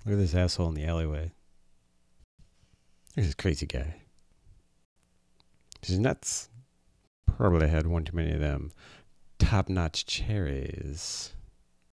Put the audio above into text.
Look at this asshole in the alleyway. There's this crazy guy. He's nuts. Probably had one too many of them top-notch cherries.